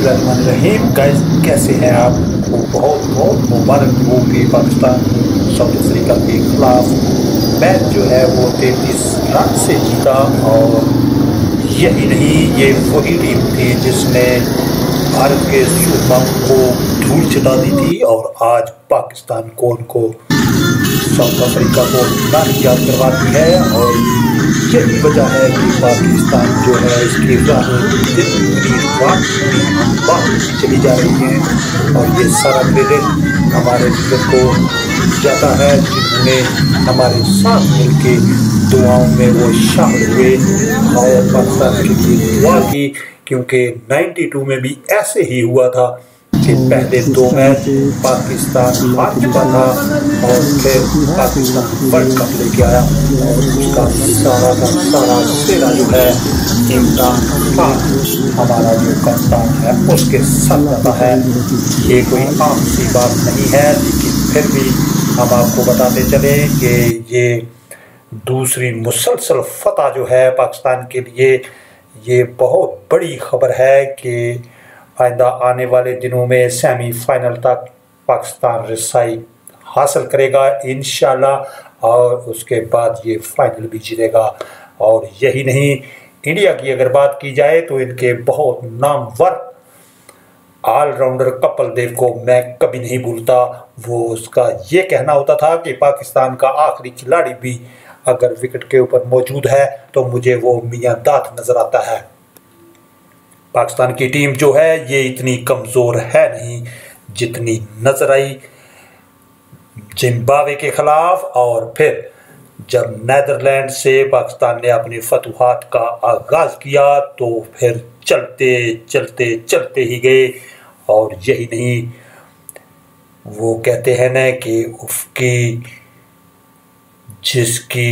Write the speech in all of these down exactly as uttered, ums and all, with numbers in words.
बिस्मिल्लाहिर्रहमानिर्रहीम। गाइस, कैसे हैं आप? बहुत बहुत मुबारक हो कि पाकिस्तान साउथ अफ्रीका के खिलाफ मैच जो है वो तैंतीस रन से जीता। और यही नहीं, ये वही टीम थी जिसने भारत के सूर्यवंश को धूल चटा दी थी और आज पाकिस्तान को उनको साउथ अफ्रीका को नानी याद करवाती है। और यही वजह है कि पाकिस्तान जो है इसकी राहें दिन रात चली जा रही हैं। और ये सारा क्रेडिट हमारे लीडर को जाता है जिन्होंने हमारे साथ मिलकर दुआओं में वो शामिल हुए और पाकिस्तान के लिए दुआ की, क्योंकि बानवे में भी ऐसे ही हुआ था कि पहले दो मैच पाकिस्तान हार चुका था और फिर पाकिस्तान वर्ल्ड कप लेके आया और उसका सारा का सारा सेरा जो है इमरान खान हमारा जो कप्तान है उसके साथ रहता है। ये कोई आम सी बात नहीं है, लेकिन फिर भी हम आपको बताते चले कि ये दूसरी मुसलसल फतह जो है पाकिस्तान के लिए, ये बहुत बड़ी खबर है कि आइंदा आने वाले दिनों में सेमीफाइनल तक पाकिस्तान रसाई हासिल करेगा इंशाल्लाह, और उसके बाद ये फाइनल भी जीतेगा। और यही नहीं, इंडिया की अगर बात की जाए तो इनके बहुत नामवर ऑलराउंडर कपिल देव को मैं कभी नहीं भूलता। वो उसका ये कहना होता था कि पाकिस्तान का आखिरी खिलाड़ी भी अगर विकेट के ऊपर मौजूद है तो मुझे वो मियां दाद नजर आता है। पाकिस्तान की टीम जो है ये इतनी कमज़ोर है नहीं जितनी नजर आई जिम्बाब्वे के खिलाफ। और फिर जब नीदरलैंड से पाकिस्तान ने अपनी फतूहात का आगाज किया तो फिर चलते चलते चलते ही गए। और यही नहीं, वो कहते हैं ना कि उसकी जिसकी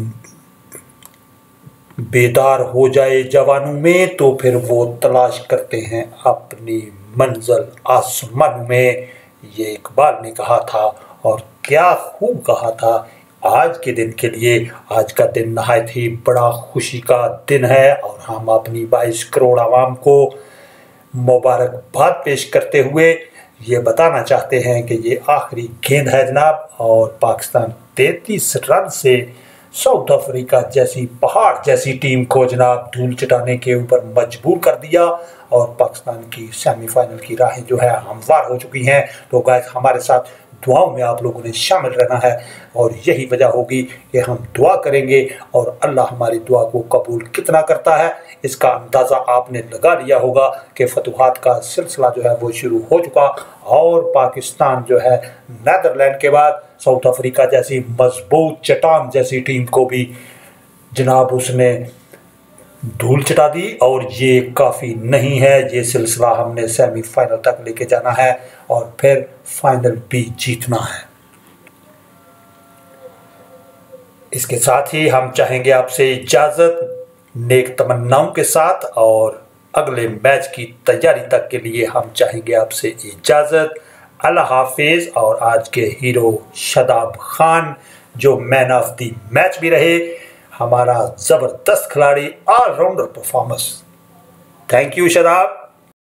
बेदार हो जाए जवानों में तो फिर वो तलाश करते हैं अपनी मंजिल आसमान में, ये इकबाल ने कहा था। और क्या खूब कहा था। आज के दिन के लिए, आज का दिन नहायत ही बड़ा खुशी का दिन है और हम अपनी बाईस करोड़ आवाम को मुबारकबाद पेश करते हुए ये बताना चाहते हैं कि ये आखिरी गेंद है जनाब, और पाकिस्तान तैंतीस रन से साउथ अफ्रीका जैसी पहाड़ जैसी टीम को जनाब धूल चटाने के ऊपर मजबूर कर दिया और पाकिस्तान की सेमीफाइनल की राहें जो है हमवार हो चुकी हैं। तो गाइस, हमारे साथ दुआओं में आप लोगों ने शामिल रहना है और यही वजह होगी कि हम दुआ करेंगे और अल्लाह हमारी दुआ को कबूल कितना करता है इसका अंदाज़ा आपने लगा लिया होगा कि फतूहात का सिलसिला जो है वो शुरू हो चुका। और पाकिस्तान जो है नीदरलैंड के बाद साउथ अफ्रीका जैसी मजबूत चट्टान जैसी टीम को भी जनाब उसने धूल चटा दी। और ये काफ़ी नहीं है, ये सिलसिला हमने सेमीफाइनल तक लेके जाना है और फिर फाइनल भी जीतना है। इसके साथ ही हम चाहेंगे आपसे इजाज़त नेक तमन्नाओं के साथ, और अगले मैच की तैयारी तक के लिए हम चाहेंगे आपसे इजाज़त। अल्लाह हाफिज़। और आज के हीरो शादाब खान जो मैन ऑफ द मैच भी रहे, हमारा ज़बरदस्त खिलाड़ी, all rounder performance. Thank you Shadab.